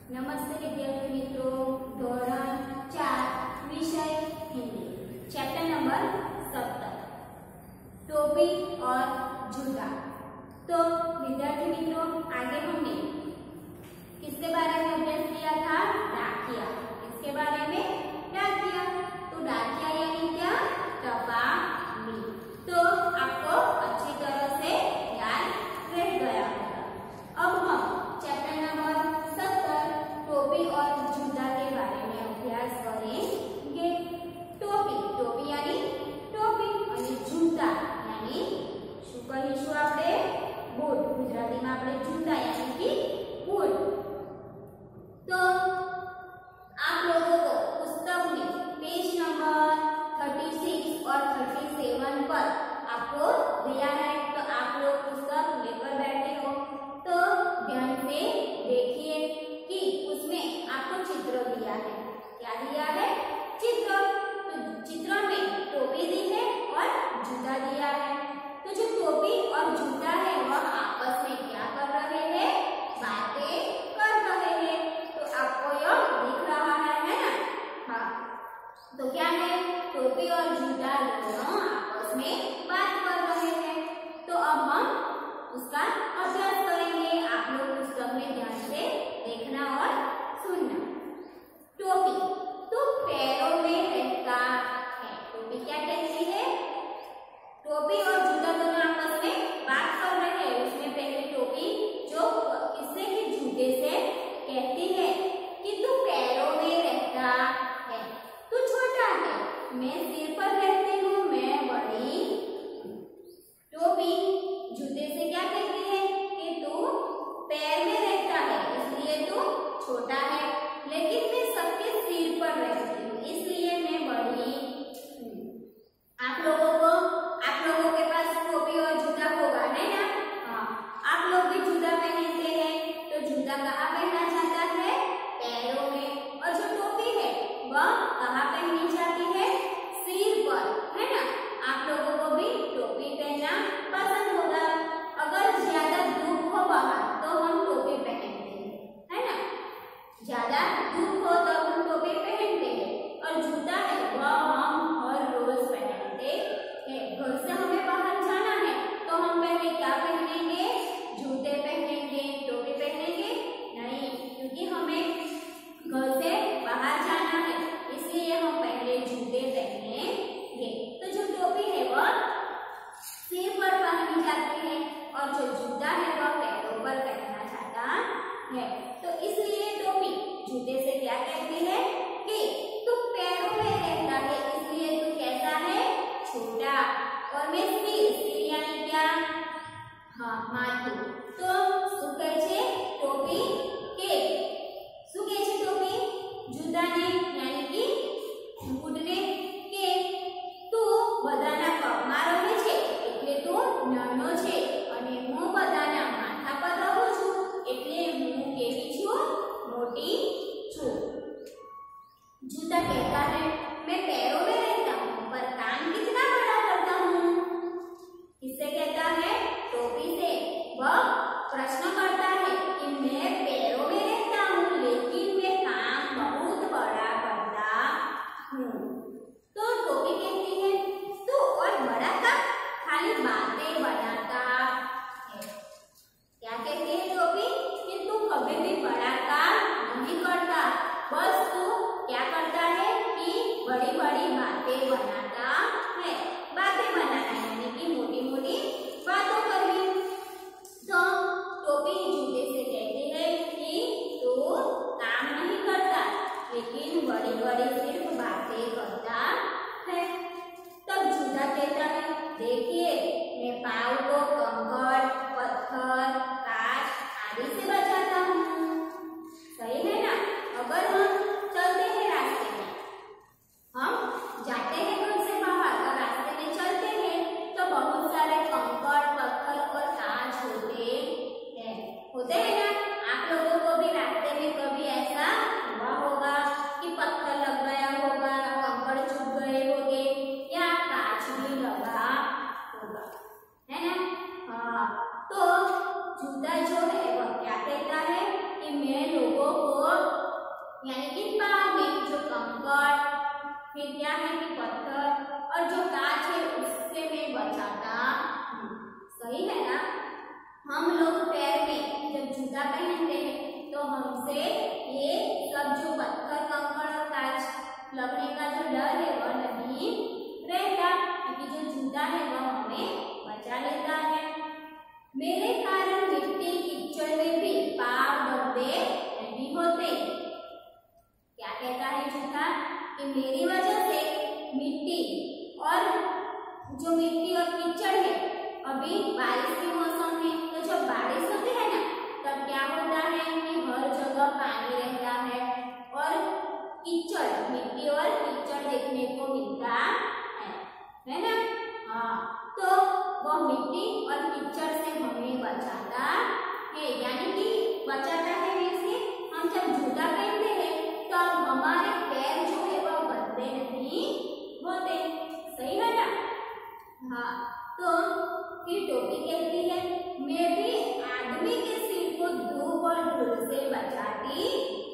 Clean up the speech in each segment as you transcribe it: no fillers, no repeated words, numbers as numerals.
नमस्ते विद्यार्थी मित्रों, धोरण 4 विषय हिंदी, चैप्टर नंबर 17 टोपी और जूता। तो विद्यार्थी मित्रों, आगे हमने किसके बारे में अभ्यास किया था? डाकिया। इसके बारे में डाकिया। तो डाकिया यानी क्या? टपाली। तो आपको अच्छी तरह से याद रह गया होगा। अब हम चैप्टर नंबर 17 टोपी और जूता के बारे में अभ्यास करेंगे। टोपी यानी टोपी અને जूता यानी શું કહીશું આપણે? બૂટ। ગુજરાતીમાં આપણે જૂતા यानी कि बूट। तो आप लोगों को पुस्तक में पेज नंबर 36 और 37 पर आपको दिया है। तो आप लोग पुस्तक लेकर बैठे हो तो ध्यान से देखिए कि उसमें आपको चित्र दिया है। क्या दिया है? चित्र। तो चित्र में टोपी दी है और जूता दिया है। तो जो टोपी और जूता है वह आपस में क्या कर रहे हैं? बातें कर रहे हैं। तो आपको यह दिख रहा है ना? हाँ। तो क्या है? टोपी और जूता दोनों आपस में बात कर रहे हैं। तो अब हम उसका अभ्यास करेंगे। आप लोग पुस्तक में ध्यान से देखना और सुनना। टोपी तो पैरों में रहता है। टोपी क्या कहती है? टोपी और जूता दोनों आपस में बात कर रहे हैं। उसमें पहले टोपी जो किससे कि जूते से कहती है कि तू पैरों में रहता है, तू छोटा है, मैं सिर पर रहती हूँ, मैं बड़ी। टोपी जूते से क्या कहती है कि तू पैर में रहता है इसलिए तू छोटा है, लेकिन मैं सबके सिर पर रहती हूँ इसलिए मैं बड़ी हूँ। आप लोगों के पास टोपी और जूता होगा, है ना? हाँ। आप लोग भी जूता पहनते हैं। तो जूता कहाँ पहना जाता है? पैरों में। और जो टोपी है वह कहाँ पहनी जाती है? सिर पर, है ना? आप लोगों को भी टोपी पहनना पसंद होगा। अगर ज्यादा धूप हो बाहर तो हम टोपी पहनते हैं, है ना? ज्यादा धूप हो तो हम टोपी पहनते हैं। और जूता है वह हम हर रोज पहनते हैं। घर से हमें बाहर जाना है तो हम पहले क्या पहनेंगे? जूते पहनेंगे। टोपी पहनेंगे नहीं, क्योंकि हमें घर से बाहर जाना है इसलिए हम पहले जूते पहनेंगे। तो जो टोपी है वह सिर पर पहनी जाती है और जो जूता है वह पैरों पर पहना जाता है। तो इसलिए टोपी जूते से क्या कहती है कि तू पैरों में रहता है इसलिए तू कैसा है? छोटा। और मैं सिर यानी क्या? हाँ, माथું। तो શું કહે છે ટોપી કે શું કહે છે ટોપી જૂતાને यानी कि બૂટને કે તું બધાના પગમાં રહે છે એટલે તું નાનો છે અને હું બધાના માથા પર રહું છું એટલે હું કેવી છું? મોટી છું। जूता कहता है मैं पैरों में रहता हूँ पर कान कितना बड़ा करता हूँ। किससे कहता है? टोपी से। वह यानी कि पानी, जो कंकड़, फिर क्या है कि पत्थर और जो कांच है उससे मैं बचाता हूँ। सही है ना। हम लोग पैर में जब जूता पहनते हैं तो हमसे ये सब जो पत्थर, कंकड़ और कांच लगने का जो डर है वह नहीं रहता, क्योंकि जो जूता है वह हमें बचा लेता है। मेरे कारण मिट्टी कीचड़ में भी पाँव दबते नहीं होते। क्या कहता है जूता कि मेरी वजह से मिट्टी और कीचड़ है, अभी बारिश के मौसम में तो जब बारिश होती है ना तब क्या होता है कि हर जगह पानी रहता है और कीचड़, मिट्टी और कीचड़ देखने को मिलता है ना। हाँ, तो वह मिट्टी और कीचड़ से हमें बचाता है, यानी कि बचाता है वैसे हम जब जूता पहनते हैं तो हमारे पैर जो है वह गंदे नहीं होते। सही है ना। हाँ, तो फिर टोपी कहती है मैं भी आदमी के सिर को धूप और धूल से बचाती।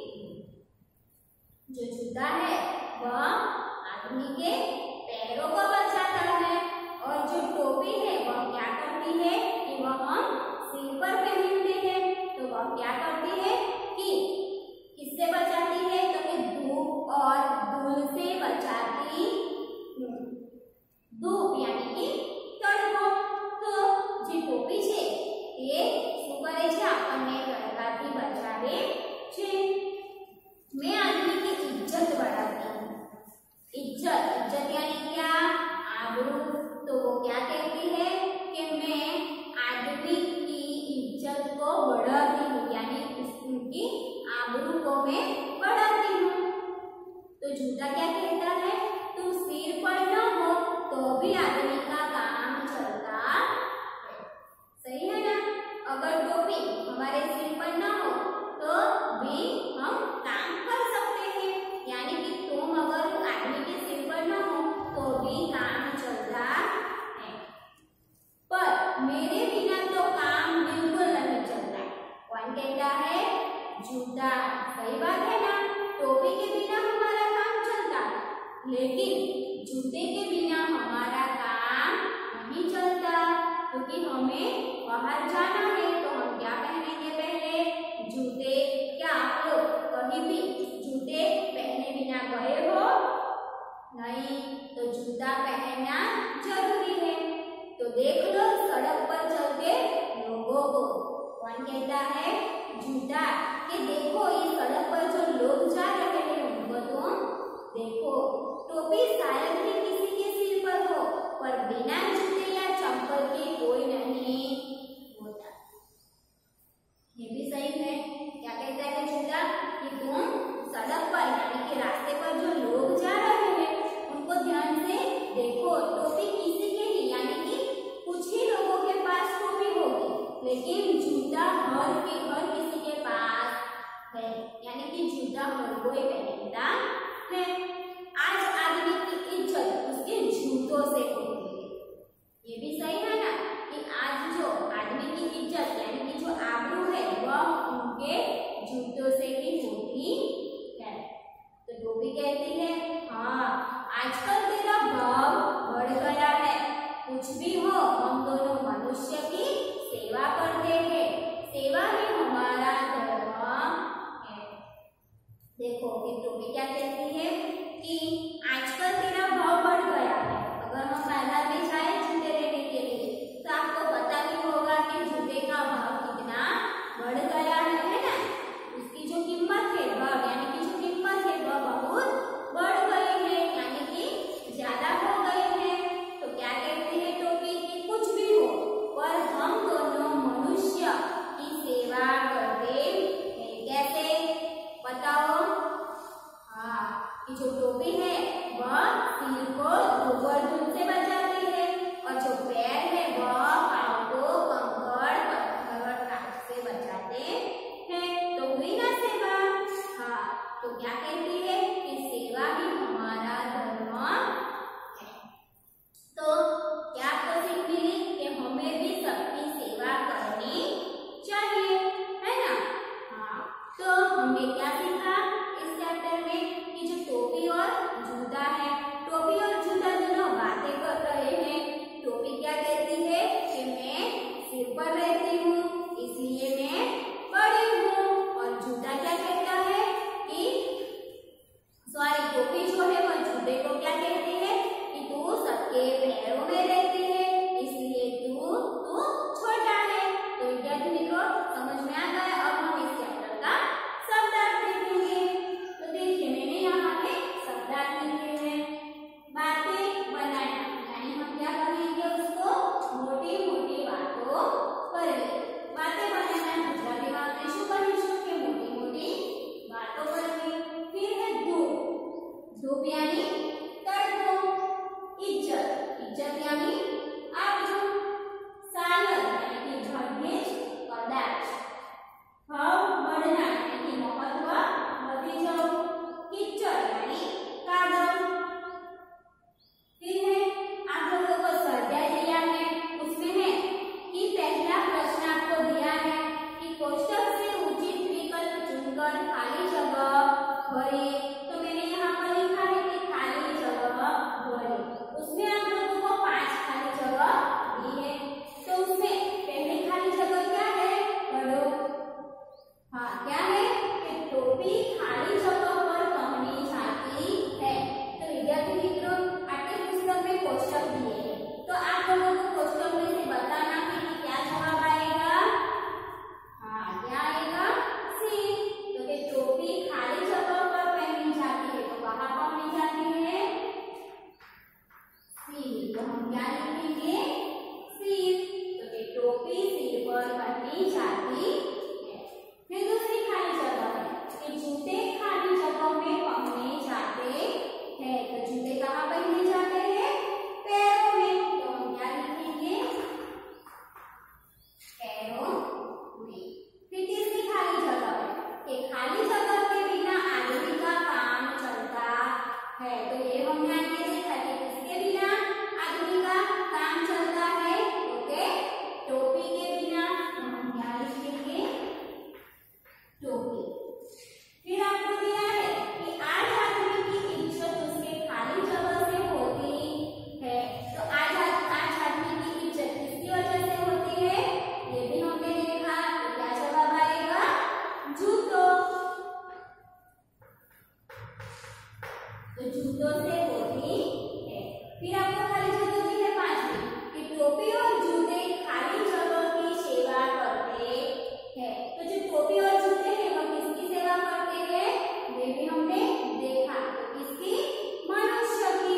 जो जूता है वह आदमी के पैरों को बचाता है और जो टोपी है वह क्या करती है कि वह हम सिर पर पहनते हैं तो वह क्या करती है कि किससे बचाती है तो मैं धूप और धूल से बचाती हूँ। धूप यानी कि तड़को। तो જે ટોપી છે એ શું કરે છે આપણને તડકાથી બચાવે છે। मैं आदमी की इज्जत बढ़ाती हूँ। इज्जत यानी क्या आबरू। तो वो क्या कहती है कि मैं आदमी की इज्जत को बढ़ाती हूँ, यानी उनकी आबरू को मैं बढ़ाती हूँ। तो जूता क्या कहता है तू सिर पर न हो तो भी आदमी का काम चलता है। सही है ना। अगर टोपी हमारे सिर पर न हो तो भी हम काम कर सकते हैं, यानी कि तुम अगर आदमी के सिर पर न हो तो भी काम चलता है। पर मेरे बिना तो काम बिल्कुल नहीं चलता। कौन कहता है जूता। सही बात है ना। टोपी के बिना हमारा काम चलता, लेकिन जूते के बिना हमारा काम नहीं चलता, क्योंकि हमें बाहर जाना है तो हम क्या पहनेंगे पहले जूते। क्या आप लोग कहीं भी जूते पहने बिना गए हो? नहीं, तो जूता पहनना जरूरी है। तो देख लो सड़क पर चलते लोगों को। कौन कहता है जूता कि देखो इस सड़क पर जो लोग जा रहे हैं उनको तुम देखो। टोपी शायद ही किसी के सिर पर हो, पर बिना जूते या चंपल के कोई नहीं होता। ये भी सही है। क्या कहता है जूता कि तुम सड़क पर यानी कि रास्ते पर जो लोग जा रहे हैं उनको ध्यान से देखो। टोपी किसी के ही यानी कि कुछ ही लोगों के पास टोपी होगी, लेकिन जूता हर किसी के पास है, यानी कि जूता हर कोई पहनता है। आज आदमी की इज्जत उसके जूतों से होती है। ये भी सही है ना कि आज जो आदमी की इज्जत यानी कि जो आबरू है वह उनके जूतों से ही होती है। तो टोपी कहती है हाँ आजकल तेरा भाव बढ़ गया है, कुछ भी हो हम दोनों मनुष्य की सेवा करते हैं, सेवा ही हमारा धर्म है। देखो कि टोपी क्या कहती है कि आजकल तेरा भाव बढ़ गया है। अगर हम बाजार में जाए जूते लेने के लिए तो आपको पता भी होगा कि जूते का भाव कितना बढ़ गया है ना। उसकी जो कीमत है वह यानी कि जो कीमत है वह बहुत बढ़ गई है, यानी कि ज्यादा हो गई है। तो क्या कहती है टोपी कि कुछ भी हो पर हम दोनों मनुष्य की सेवा करते हैं। कैसे बताओ? हाँ, कि जो टोपी है वह सिर को धूप और धूल से बचाती है और जो पैर है वह पाँव को कंकड़, पत्थर और कांच से बचाते हैं। तो हुई ना सेवा। हाँ, तो क्या कहती है कि सेवा ही हमारा धर्म है। तो क्या आपको सीख मिली कि हमें भी सबकी सेवा करनी चाहिए, है ना। हाँ, तो हमने क्या सीखा इस चैप्टर में कि जो टोपी और जूता है, टोपी और जूता दोनों बातें कर रहे हैं। टोपी क्या कहती है कि मैं सिर पर रहती हूँ इसलिए मैं बड़ी हूँ, और जूता क्या कहता है कि टोपी जो है वो जूते को क्या कहती है कि तू सबके पैरों में रहती है इसलिए तू छोटा है। तो विद्यार्थी मित्रों समझ में आ गया। अब हम इस चैप्टर का शब्दार्थ देखेंगे। तो देखिए मैंने यहाँ पे शब्दार्थ लिखे हैं। बातें बनाना, यानी हम क्या करेंगे उसको मोटी मोटी बातों करेंगे। बातें बनाना गुजराती में આપણે શું કરીશું કે મોટી મોટી बातों करेंगे। फिर है धूप, धूप यानी तड़को। इज्जत, इज्जत यानी आबरू। सागर यानी कि धनेश पदार्थ। भाव बढ़ना यानी कि महत्व बढ़ी जाओ। कीचड़ यानी कादव। फिर है आप लोगों को स्वाध्याय दिया है, उसमें है कि पहला प्रश्न आपको दिया है कि कोष्टक से उचित विकल्प चुनकर खाली जगह भरिए। तो मैंने यहाँ पर लिखा है कि खाली जगह भरिए। उसमें आप लोगों को 5 खाली जगह दी है। तो उसमें पहली खाली जगह क्या है पढ़ो। हाँ क्या है कि टोपी खाली जगह पर पहनी जाती है। तो विद्यार्थी मित्रों आपके पुस्तक में कोष्टक दिए हैं, तो आप लोगों को कोष्टक में से बताना है कि क्या जवाब आएगा। हाँ क्या आएगा सी। तो कि टोपी खाली जगह पर पहनी जाती है, तो कहाँ पहनी जाती है सी। तो हम क्या लिखेंगे सिर। तो कि टोपी सिर पर पहनी जाती है। फिर दूसरी खाली जगह है कि जूते खाली जगह में पहने जाते हैं। तो जूते कहाँ पहने जाते हैं पैरों में। तो हम क्या लिखेंगे पैरों में। फिर तीसरी खाली जगह है कि खाली जगह के बिना आदमी का काम चलता है। तो ये हमने आगे देखा कि किसके बिना आदमी का काम चलता है, तो टोपी के बिना। तो हम क्या लिखेंगे टोपी। फिर आपको दिया है कि आज आदमी की इज्जत उसके खाली जगह से होती है। तो आज आदमी की इज्जत किसकी वजह से होती है ये भी हमने देखा। तो क्या जवाब आएगा जूतों। तो जूतों से होती है। फिर आपको खाली जगह दी है 5वीं कि टोपी और जूते खाली जगह की सेवा करते हैं। तो जो टोपी और जूते हैं वो किसकी सेवा करते हैं ये भी हमने देखा। तो किसकी मनुष्य की।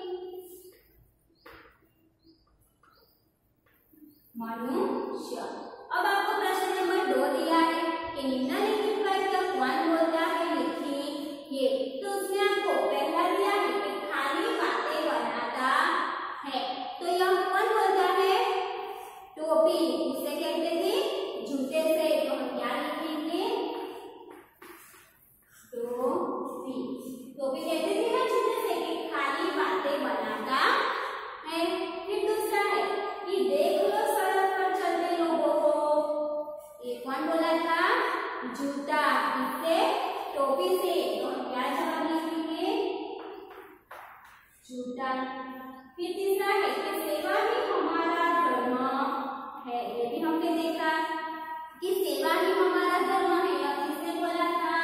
मनुष्य। अब आपको प्रश्न नंबर 2 दिया है कि निम्नलिखित वाक्य कौन बोलता है लिखिए। तो उसमें आपको पहला दिया है कि खाली बातें बनाता है। तो यह कौन बोलता है टोपी। उसे कहते थे जूते से। तो हम क्या लिखेंगे टोपी। टोपी कहते थे ना जूते से कि खाली बातें बनाता है। फिर दूसरा है कि देख लो सड़क पर चलते लोगों को। ये कौन बोला था जूता। किससे टोपी से। तो हम क्या जवाब लिखेंगे जूता। फिर तीसरा है कि सेवा ही हमारा धर्म है। ये भी हमने देखा कि सेवा ही हमारा धर्म है। यह किसने बोला था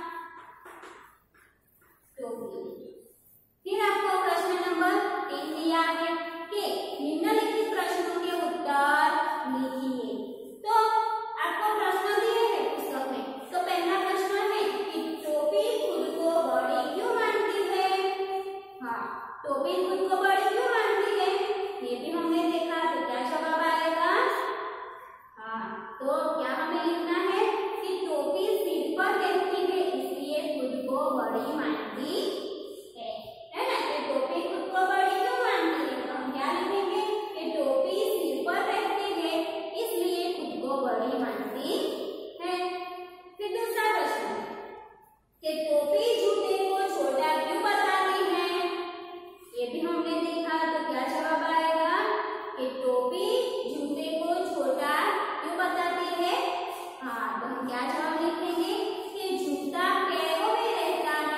टोपी। फिर आपको प्रश्न नंबर 3 दिया है कि निम्नलिखित प्रश्नों के उत्तर लिखिए। तो आपको प्रश्न दिए हैं पुस्तक में। तो पहला प्रश्न है कि टोपी खुद को बड़ी क्यों मानती है। हाँ टोपी खुद को बड़ी क्यों मानती है ये भी हमने देखा। तो क्या जवाब आएगा। हाँ तो क्या हमें लिखना है कि टोपी सिर पर रहती है इसलिए खुद को बड़ी मानती है ना। कि टोपी खुद को बड़ी क्यों मानती है। तो हम क्या लिखेंगे कि टोपी सिर पर रहती है इसलिए खुद को बड़ी मानती है। फिर दूसरा प्रश्न कि टोपी जूते को छोटा क्यों बताती है ये भी हमने देखा। तो क्या जवाब आएगा कि टोपी जूते को छोटा क्यों बताती है। हाँ तो हम क्या जवाब लिखेंगे कि जूता पैरों में रहता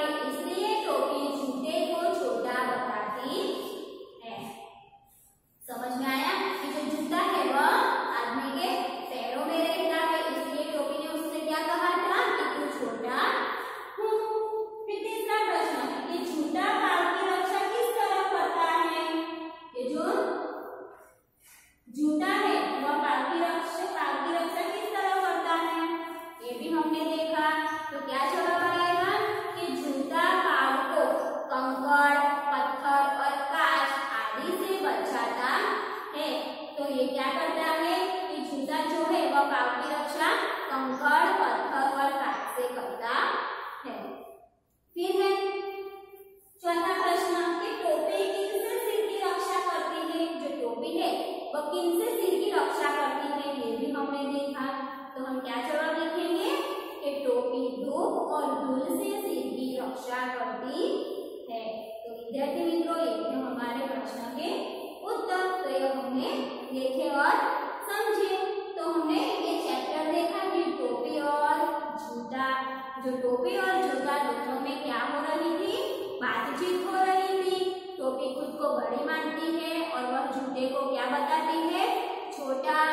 जाएगा। तो क्या जवाब आएगा कि जूता पाँव को कंकड़, पत्थर और कांच आदि से बचाता है। तो ये क्या करता है कि जूता जो है वह पाँव की रक्षा कंकड़, पत्थर और कांच से करता है। फिर है चौथा प्रश्न कि टोपी किनसे सिर की रक्षा करती है। जो टोपी है वह किनसे सिर की रक्षा करती है ये भी हमने देखा। तो हम क्या जवाब लिखेंगे कि टोपी धूप और धूल से सिर की रक्षा करती है। तो विद्यार्थी मित्रों ये थे हमारे प्रश्न के उत्तर। तो ये हमने देखे और समझे। तो हमने ये चैप्टर देखा कि टोपी और जूता। जो टोपी और जूता दोनों में क्या हो रही थी, बातचीत हो रही थी। टोपी खुद को बड़ी मानती है और वह जूते को क्या बताती है, छोटा।